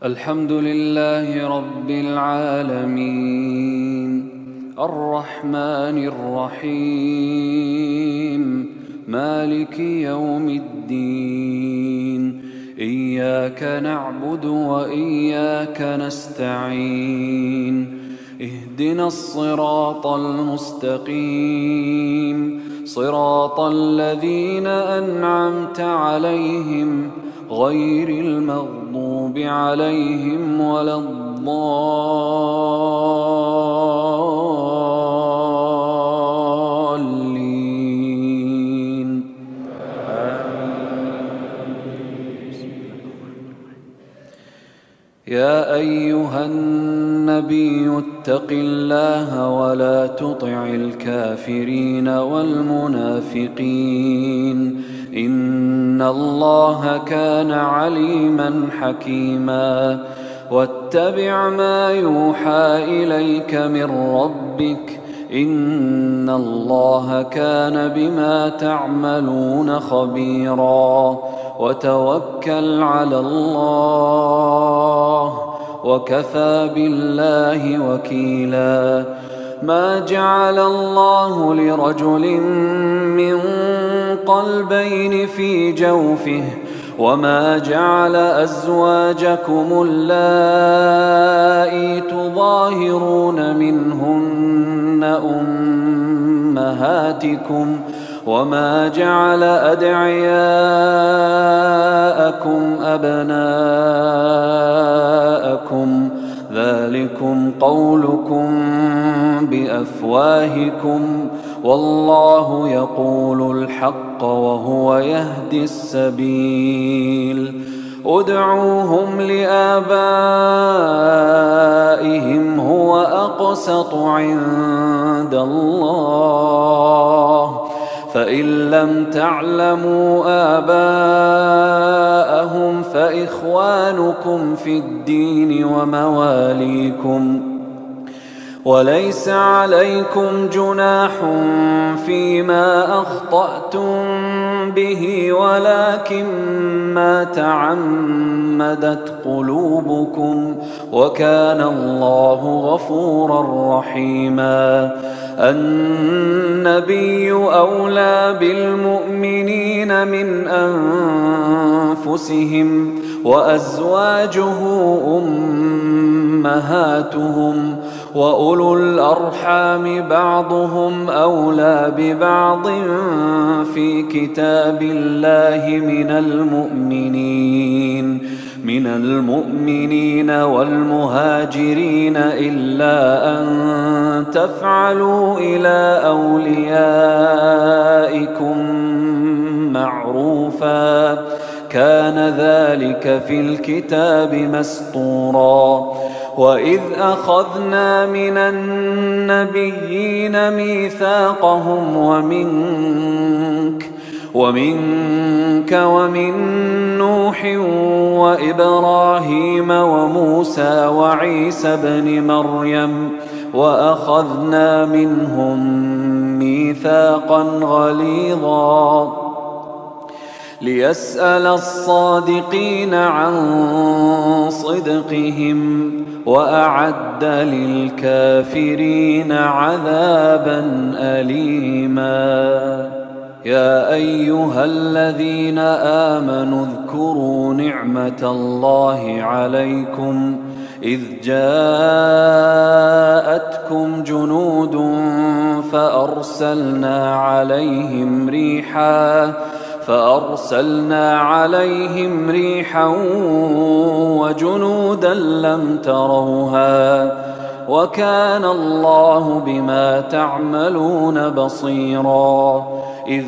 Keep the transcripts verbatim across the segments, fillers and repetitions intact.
الحمد لله رب العالمين الرحمن الرحيم مالك يوم الدين إياك نعبد وإياك نستعين اهدنا الصراط المستقيم صراط الذين أنعمت عليهم غير المغضوب عليهم ولا الضالين يا أيها النبي اتق الله ولا تطع الكافرين والمنافقين إن الله كان عليما حكيما واتبع ما يوحى إليك من ربك إن الله كان بما تعملون خبيرا وتوكل على الله وكفى بالله وكيلا ما جعل الله لرجل من قلبين في جوفه وما جعل أزواجكم اللائي تظاهرون منهن أمهاتكم وما جعل أدعياءكم أبناءكم ذلكم قولكم بأفواهكم والله يقول الحق وهو يهدي السبيل ادعوهم لآبائهم هو أقسط عند الله فإن لم تعلموا آباءهم فإخوانكم في الدين ومواليكم وليس عليكم جناح فيما أخطأتم به ولكن ما تعمدت قلوبكم وكان الله غفورا رحيما النبي أولى بالمؤمنين من أنفسهم وأزواجه أمهاتهم وأولو الأرحام بعضهم أولى ببعض في كتاب الله من المؤمنين من المؤمنين والمهاجرين إلا أن تفعلوا إلى أوليائكم معروفا كان ذلك في الكتاب مسطورا وإذ أخذنا من النبيين ميثاقهم ومنك ومنك ومن نوح وإبراهيم وموسى وعيسى ابن مريم وأخذنا منهم ميثاقا غليظا ليسأل الصادقين عن صدقهم وأعد للكافرين عذابا أليما يا أيها الذين آمنوا اذكروا نعمة الله عليكم إذ جاءتكم جنود فأرسلنا عليهم ريحا فأرسلنا عليهم ريحا وجنودا لم تروها وكان الله بما تعملون بصيرا إذ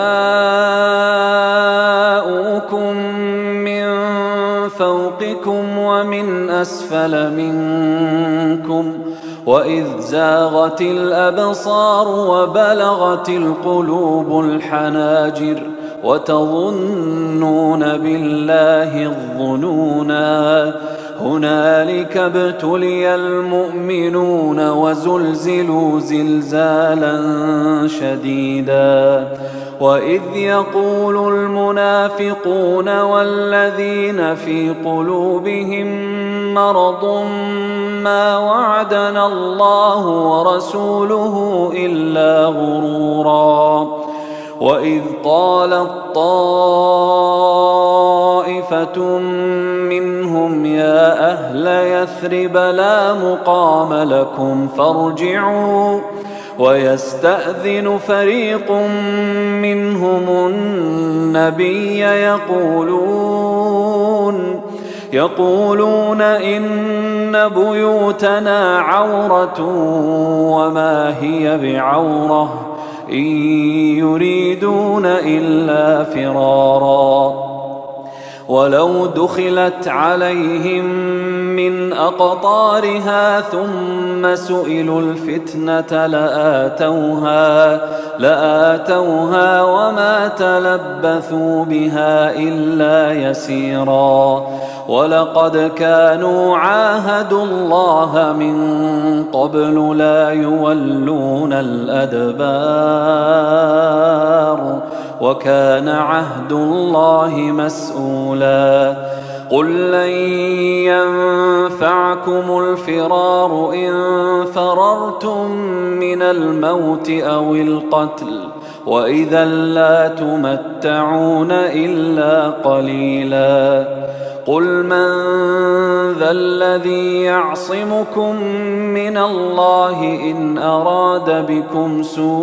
جاءوكم من فوقكم ومن أسفل منكم وإذ زاغت الأبصار وبلغت القلوب الحناجر وتظنون بالله الظنونا هنالك ابتلي المؤمنون وزلزلوا زلزالا شديدا وإذ يقول المنافقون والذين في قلوبهم مرض ما وعدنا الله ورسوله إلا غرورا وإذ قالت طائفة منهم يا أهل يثرب لا مقام لكم فارجعوا ويستأذن فريق منهم النبي يقولون يقولون إن بيوتنا عورة وما هي بعورة إن يريدون إلا فرارا ولو دخلت عليهم من أقطارها ثم سئلوا الفتنة لآتوها لآتوها وما تلبثوا بها إلا يسيرا ولقد كانوا عاهدوا الله من قبل لا يولون الأدبار وكان عهد الله مسؤولا قل لن ينفعكم الفرار إن فررتم من الموت أو القتل وإذا لا تمتعون إلا قليلا قل من ذا الذي يعصمكم من الله إن أراد بكم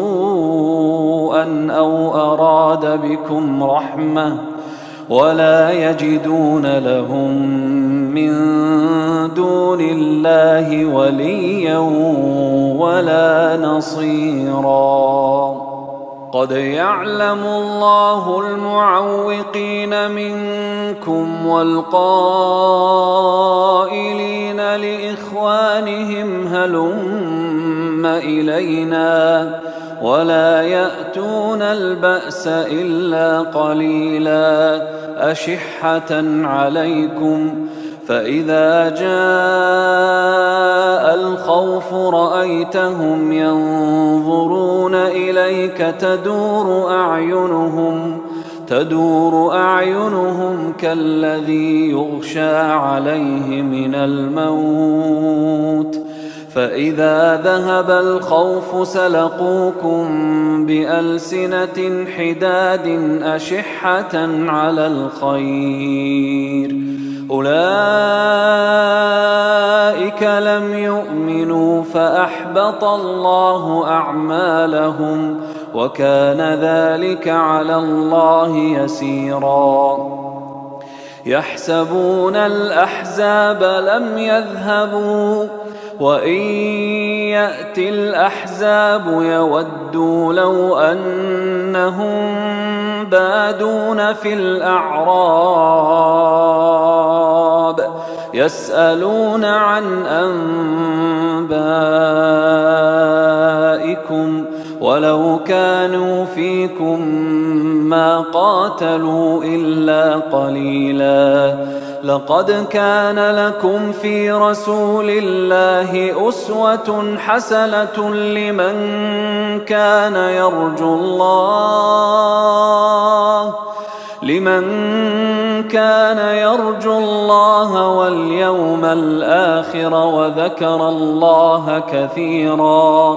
سوءا أو أراد بكم رحمة ولا يجدون لهم من دون الله وليا ولا نصيرا قد يعلم الله المعوقين منكم والقائلين لإخوانهم هلم إلينا ولا يأتون البأس إلا قليلا أشحة عليكم فإذا جاء الخوف رأيتهم ينظرون إليك تدور أعينهم تدور أعينهم كالذي يغشى عليه من الموت فإذا ذهب الخوف سلقوكم بألسنة حداد أشحة على الخير أولئك لم يؤمنوا فأحبط الله أعمالهم وكان ذلك على الله يسيرا يحسبون الأحزاب لم يذهبوا وإن يأتي الأحزاب يودوا لو أنهم بادون في الأعراب يسألون عن أنبائكم ولو كانوا فيكم ما قاتلوا إلا قليلا لقد كان لكم في رسول الله أسوة حسنة لمن كان يرجو الله لمن كان يرجو الله واليوم الآخر وذكر الله كثيرا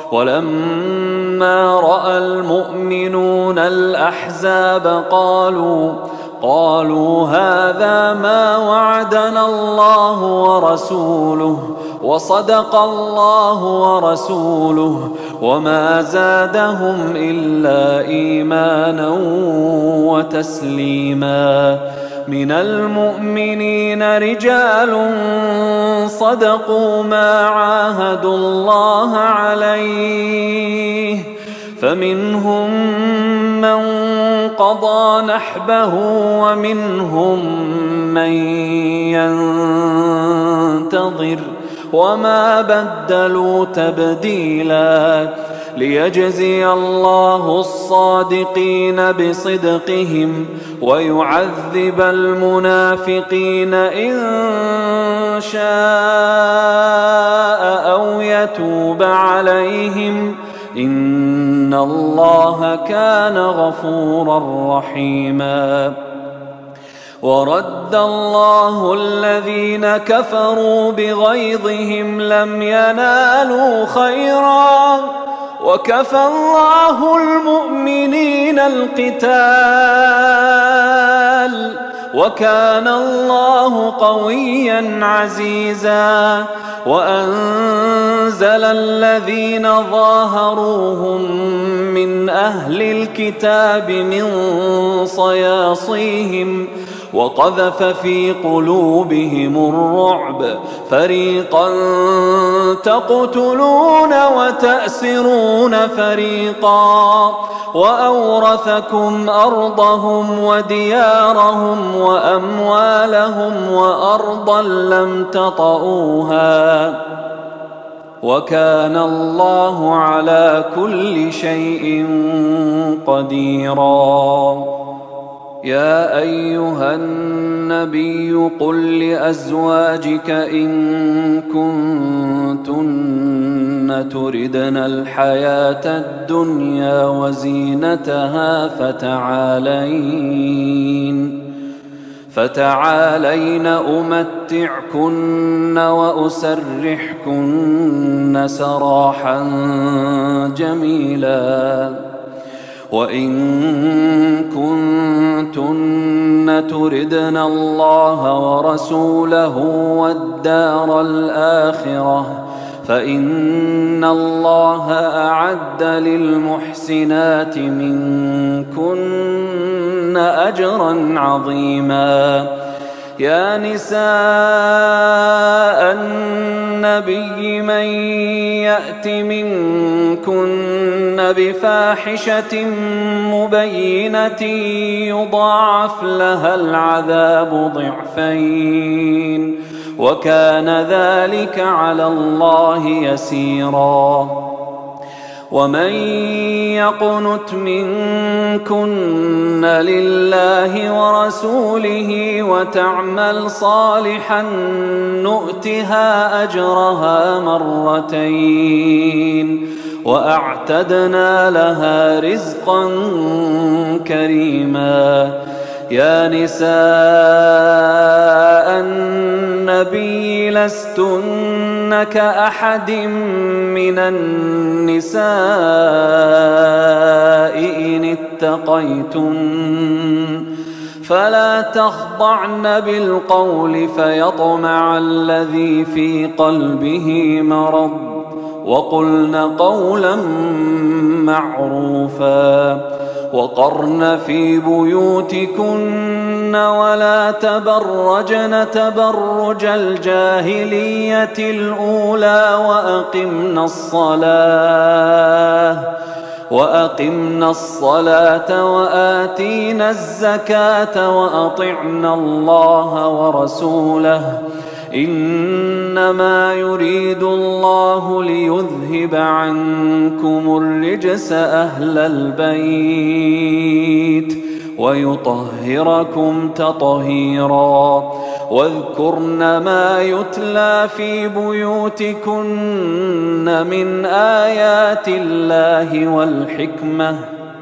ولما رأى المؤمنون الأحزاب قالوا قالوا هذا ما وعدنا الله ورسوله وصدق الله ورسوله وما زادهم إلا إيمانا وتسليما من المؤمنين رجال صدقوا ما عاهدوا الله عليه فمنهم من قضى نحبه ومنهم من ينتظر وما بدلوا تبديلا ليجزي الله الصادقين بصدقهم ويعذب المنافقين إن شاء أو يتوب عليهم إن إن الله كان غفورا رحيما. ورد الله الذين كفروا بغيظهم لم ينالوا خيرا وكفى الله المؤمنين القتال وكان الله قويا عزيزا. وأنزل الذين ظاهروهم من أهل الكتاب من صياصيهم وقذف في قلوبهم الرعب فريقا تقتلون وتأسرون فريقا وأورثكم أرضهم وديارهم وأموالهم وأرضا لم تطئوها وكان الله على كل شيء قديرا. يا أيها النبي قل لأزواجك إن كنتن تردن الحياة الدنيا وزينتها فتعالين فتعالين أمتعكن وأسرحكن سراحا جميلا. وإن كنتن تردن الله ورسوله والدار الآخرة فإن الله أعد للمحسنات منكن أجرا عظيما. يا نساء النبي من يأت منكن بفاحشة مبينة يضاعف لها العذاب ضعفين وكان ذلك على الله يسيرا. ومن يقنت منكن لله ورسوله وتعمل صالحا نؤتها أجرها مرتين وأعتدنا لها رزقا كريما. يا نساء النبي لستن كأحد من النساء إن اتقيتن فلا تخضعن بالقول فيطمع الذي في قلبه مرض وقلن قولا معروفا. وقرن في بيوتكن ولا تبرجن تبرج الجاهلية الأولى وأقمنا الصلاة وأقمنا الصلاة وآتينا الزكاة وأطعنا الله ورسوله إنما يريد الله ليذهب عنكم الرجس أهل البيت ويطهركم تطهيرا. واذكرن ما يتلى في بيوتكن من آيات الله والحكمة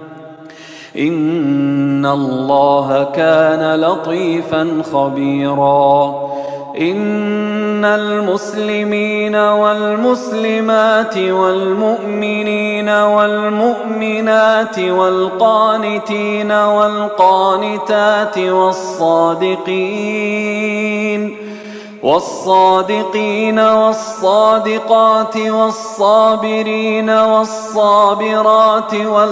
إن الله كان لطيفا خبيرا. إن المسلمين والمسلمات والمؤمنين والمؤمنات والقانتين والقانتات والصادقين والصادقين والصادقات والصابرين والصابرات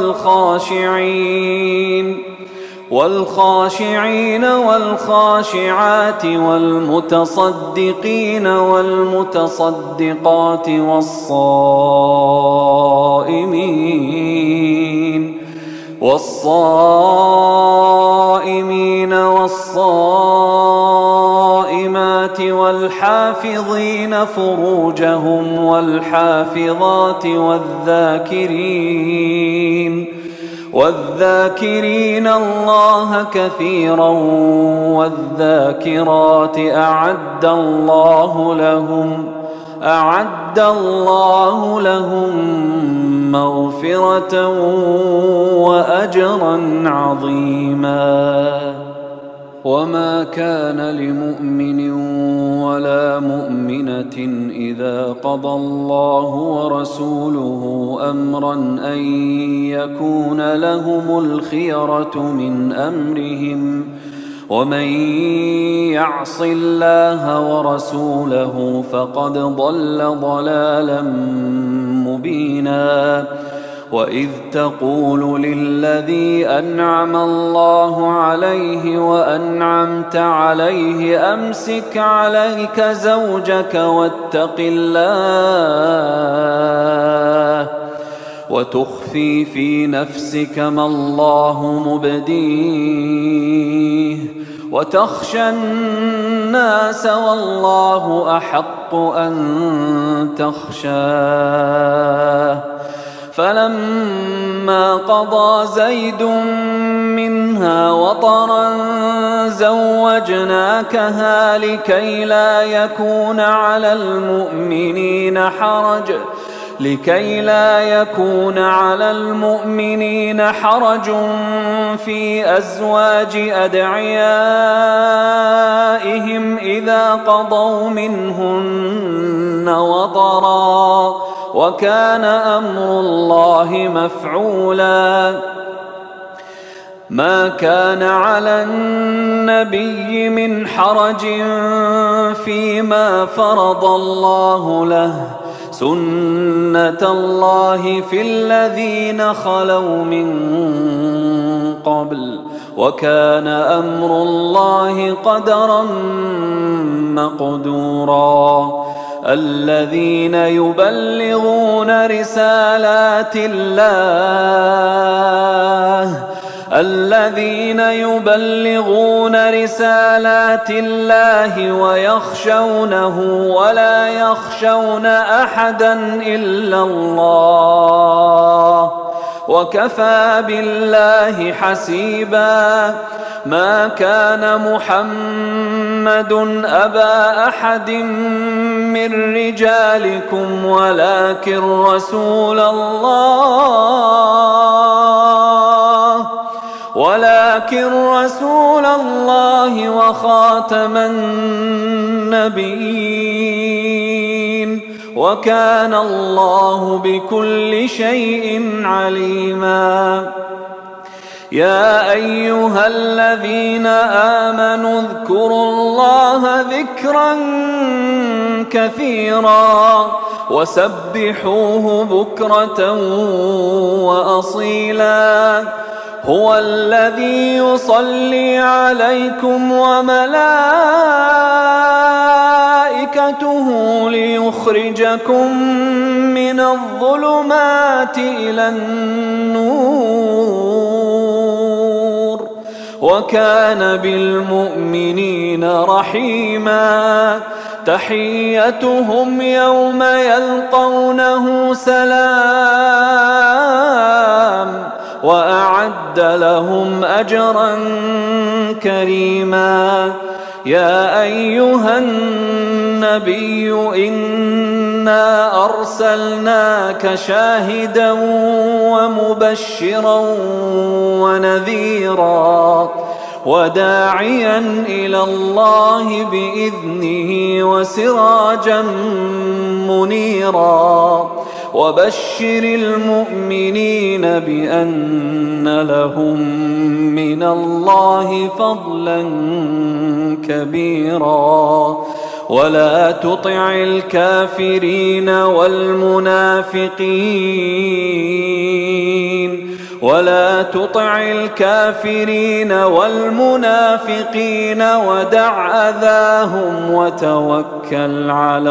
والخاشعين والخاشعين والخاشعات والمتصدقين والمتصدقات والصائمين والصائمين والصائمات والحافظين فروجهم والحافظات والذاكرين والذاكرين الله كثيرا والذاكرات أعد الله لهم أعد الله لهم مغفرة وأجرا عظيما. وما كان لمؤمن ولا مؤمنة إذا قضى الله ورسوله أمرا أن يكون لهم الخيرة من أمرهم، ومن يعص الله ورسوله فقد ضل ضلالا مبينا. وإذ تقول للذي أنعم الله عليه وأنعمت عليه أمسك عليك زوجك واتق الله وتخفي في نفسك ما الله مبديه وتخشى الناس والله أحق أن تخشاه. فلما قضى زيد منها وطرا زوجناكها لكي لا يكون على المؤمنين حرج لكي لا يكون على المؤمنين حرج في أزواج أدعيائهم إذا قضوا منهن وطرا، وكان أمر الله مفعولا. ما كان على النبي من حرج فيما فرض الله له، سنة الله في الذين خلوا من قبل، وكان أمر الله قدرا مقدورا. الذين يبلغون رسالات الله الذين يبلغون رسالات الله ويخشونه ولا يخشون أحدا إلا الله، وكفى بالله حسيبا. ما كان محمد أبا أحد من رجالكم ولكن رسول الله ولكن رسول الله وخاتم النبيين، وكان الله بكل شيء عليما. يا أيها الذين آمنوا اذكروا الله ذكرا كثيرا وسبحوه بكرة وأصيلا. هو الذي يصلي عليكم وملائكته ليخرجكم من الظلمات إلى النور، وكان بالمؤمنين رحيما. تحيتهم يوم يلقونه سلام، وأعد لهم أجرا كريما. يا أيها النبي إنا أرسلناك شاهدا ومبشرا ونذيرا وداعيا إلى الله بإذنه وسراجا منيرا. وبشر المؤمنين بأن لهم من الله فضلا كبيرا. ولا تطع الكافرين والمنافقين ولا تطع الكافرين والمنافقين ودع أذاهم وتوكل على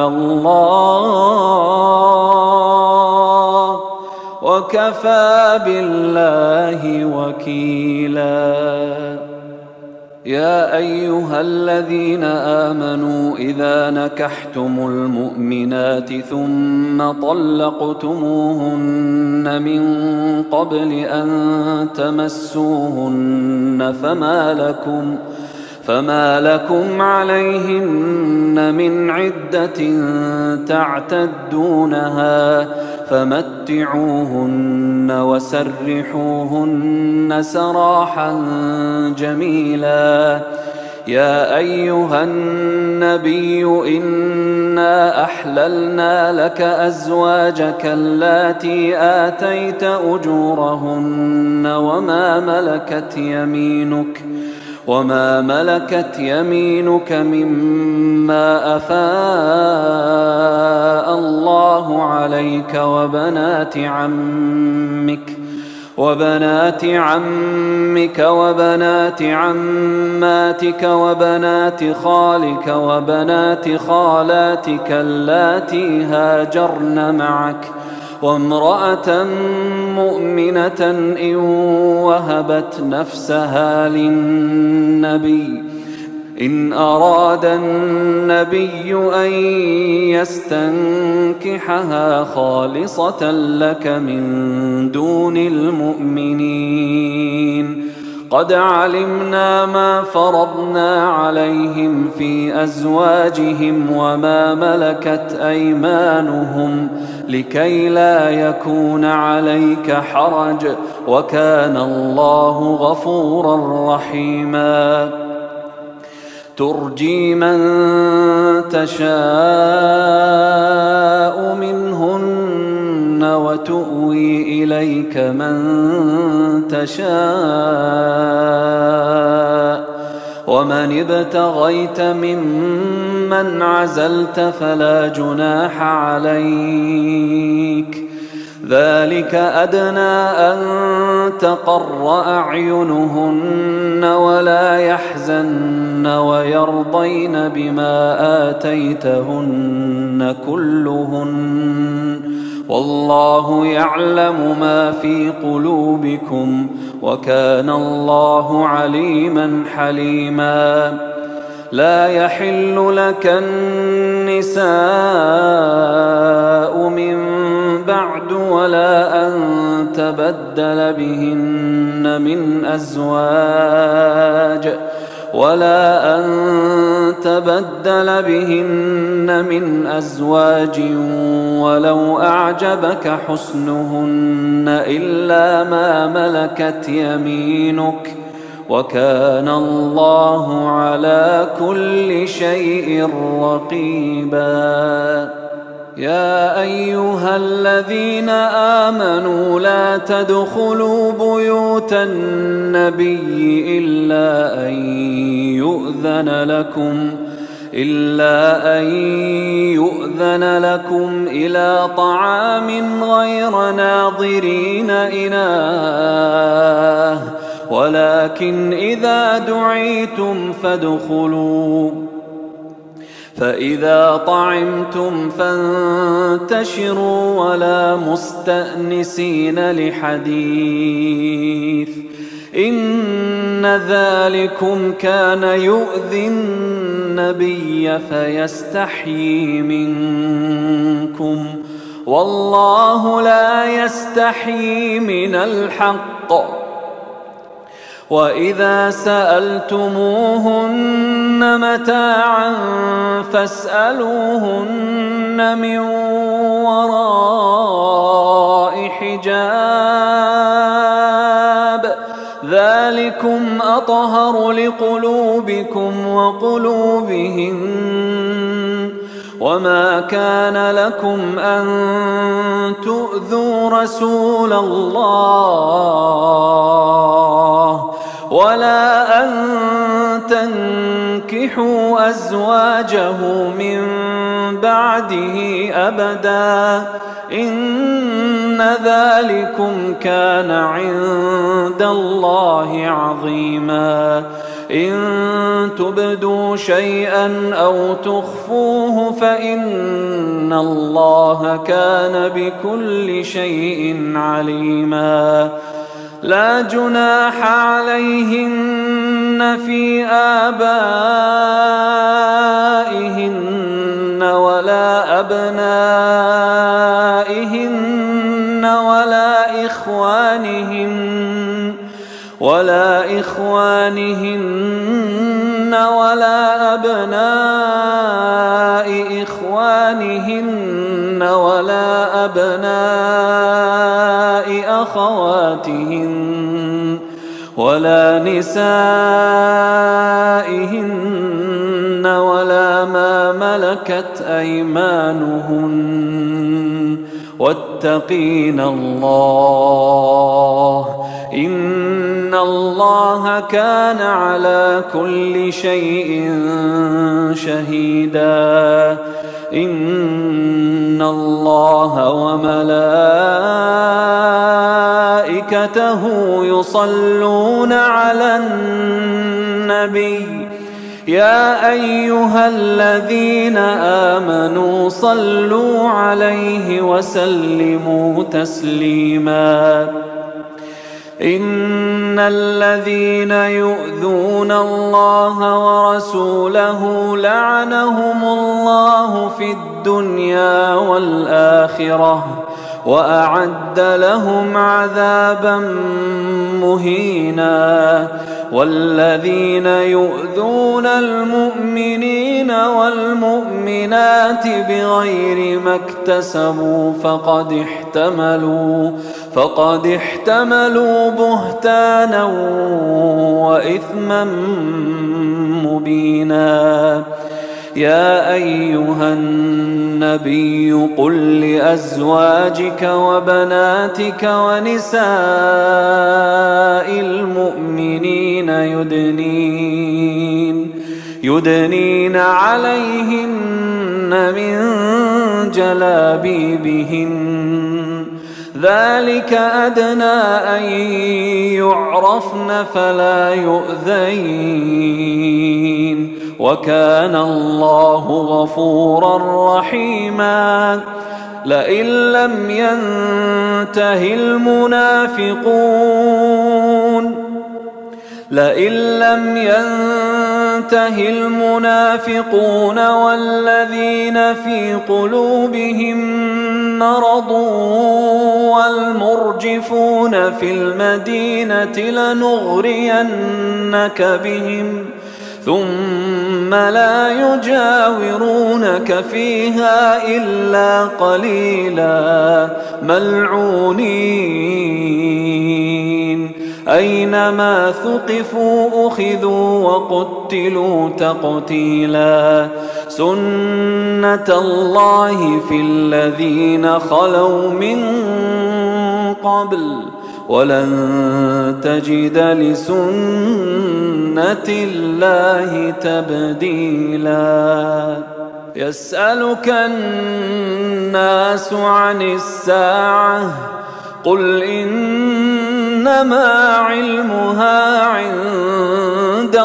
الله، وكفى بالله وكيلا. يا أيها الذين آمنوا إذا نكحتم المؤمنات ثم طلقتموهن من قبل أن تمسوهن فما لكم فما لكم عليهن من عدة تعتدونها فمتعوهن وسرحوهن سراحا جميلا. يا أيها النبي إنا أحللنا لك أزواجك اللاتي آتيت أجورهن وما ملكت يمينك وما ملكت يمينك مما أفاء الله عليك وبنات عمك وبنات عمك وبنات عماتك وبنات خالك وبنات خالاتك اللاتي هاجرن معك وامرأة مؤمنة إن وهبت نفسها للنبي إن أراد النبي أن يستنكحها خالصة لك من دون المؤمنين. قد علمنا ما فرضنا عليهم في أزواجهم وما ملكت أيمانهم لكي لا يكون عليك حرج وكان الله غفورا رحيما. ترجي من تشاء منهن وتؤوي إليك من تشاء ومن ابتغيت ممن عزلت فلا جناح عليك. ذلك أدنى أن تقر أعينهن ولا يحزن ويرضين بما آتيتهن كلهن والله يعلم ما في قلوبكم وكان الله عليما حليما. لا يحل لك النساء من بعد ولا أن تبدل بهن من أزواج ولا أن تبدل بهن من أزواج ولو أعجبك حسنهن إلا ما ملكت يمينك وكان الله على كل شيء رقيبا. يا أيها الذين آمنوا لا تدخلوا بيوت النبي إلا أن يؤذن لكم إلا أن يؤذن لكم إلى طعام غير ناظرين إناه ولكن إذا دعيتم فادخلوا فإذا طعمتم فانتشروا ولا مستأنسين لحديث إن ذلكم كان يؤذي النبي فيستحيي منكم والله لا يستحيي من الحق. وإذا سألتموهن متاعا فاسألوهن من وراء حجاب ذلكم أطهر لقلوبكم وقلوبهن. وما كان لكم أن تؤذوا رسول الله ولا أن تنكحوا أزواجه من بعده أبدا إن ذلكم كان عند الله عظيما. إن تبدوا شيئا أو تخفوه فإن الله كان بكل شيء عليما. لا جناح عليهن في آبائهن ولا أبنائهن ولا إخوانهن ولا إخوانهن ولا أبناء إخوانهن ولا أبناء أخواتهن ولا نسائهن ولا ما ملكت أيمانهن واتقين الله إن الله كان على كل شيء شهيدا إن الله وملائكته يصلون على النبي يا أيها الذين آمنوا صلوا عليه وسلموا تسليما إن الذين يؤذون الله ورسوله لعنهم الله في الدنيا والآخرة وأعد لهم عذابا مهينا والذين يؤذون المؤمنين والمؤمنات بغير ما اكتسبوا فقد احتملوا فقد احتملوا بهتانا وإثما مبينا يا أيها النبي قل لأزواجك وبناتك ونساء المؤمنين يدنين يدنين عليهن من جلابيبهن ذلك أدنى أن يعرفن فلا يؤذين وكان الله غفورا رحيما لئن لم ينته المنافقون لئن لم ينته المنافقون والذين في قلوبهم مرض والمرجفون في المدينة لنغرينك بهم ثم لا يجاورونك فيها إلا قليلا ملعونين أينما ثقفوا أخذوا وقتلوا تقتيلا سنة الله في الذين خلوا من قبل ولن تجد لسنة الله تبديلا يسألك الناس عن الساعة قل إنما علمها عند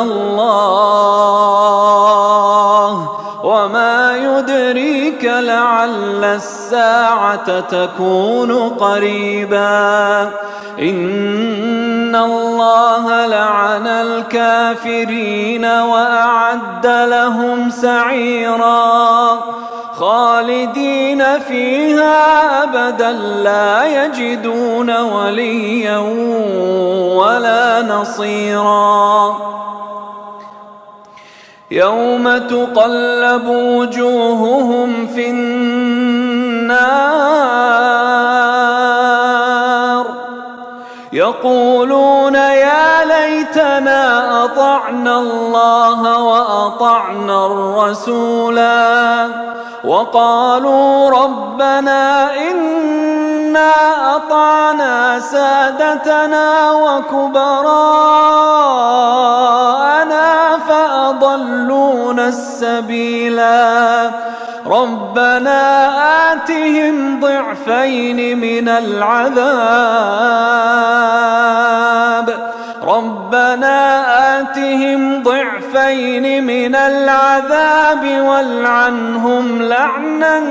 الله وما يدريك لعل الساعة تكون قريبا إن الله لعن الكافرين وأعد لهم سعيرا خالدين فيها أبدا لا يجدون وليا ولا نصيرا يوم تقلب وجوههم في النار يقولون يا ليتنا أطعنا الله وأطعنا الرسولا وقالوا ربنا إنا أطعنا سادتنا وكبراءنا فأضلونا السبيلا ربنا آتهم ضعفين من العذاب ربنا آتهم ضعفين من العذاب والعنهم لعنا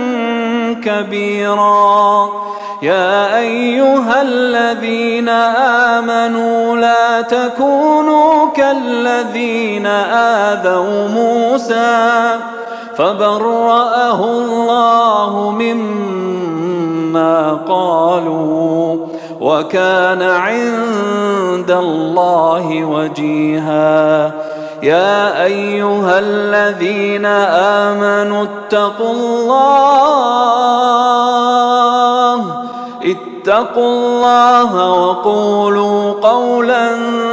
كبيرا يا أيها الذين آمنوا لا تكونوا كالذين آذوا موسى فبرأه الله مما قالوا وكان عند الله وجيها يا أيها الذين آمنوا اتقوا الله اتقوا الله وقولوا قولا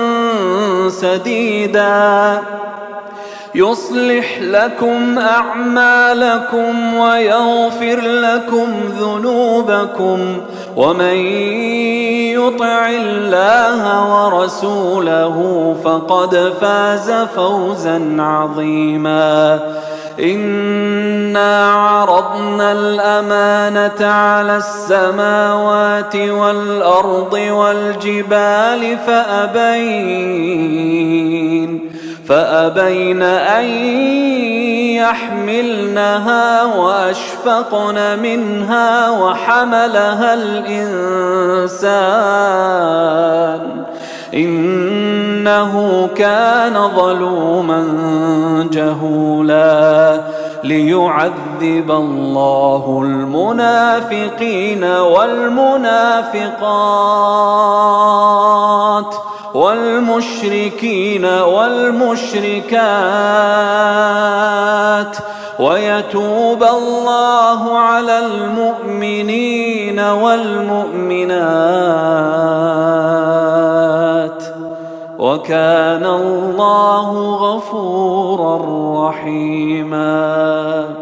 سديدا يصلح لكم أعمالكم ويغفر لكم ذنوبكم ومن يطع الله ورسوله فقد فاز فوزا عظيما. إنا عرضنا الأمانة على السماوات والأرض والجبال فأبين فأبين أن يحملنها وأشفقن منها وحملها الإنسان إنه كان ظلوما جهولا. ليعذب الله المنافقين والمنافقات والمشركين والمشركات ويتوب الله على المؤمنين والمؤمنات وكان الله غفورا رحيما.